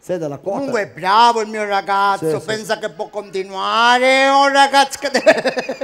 Sei della quota. Comunque è bravo il mio ragazzo, Sì, pensa che può continuare, è un ragazzo che deve...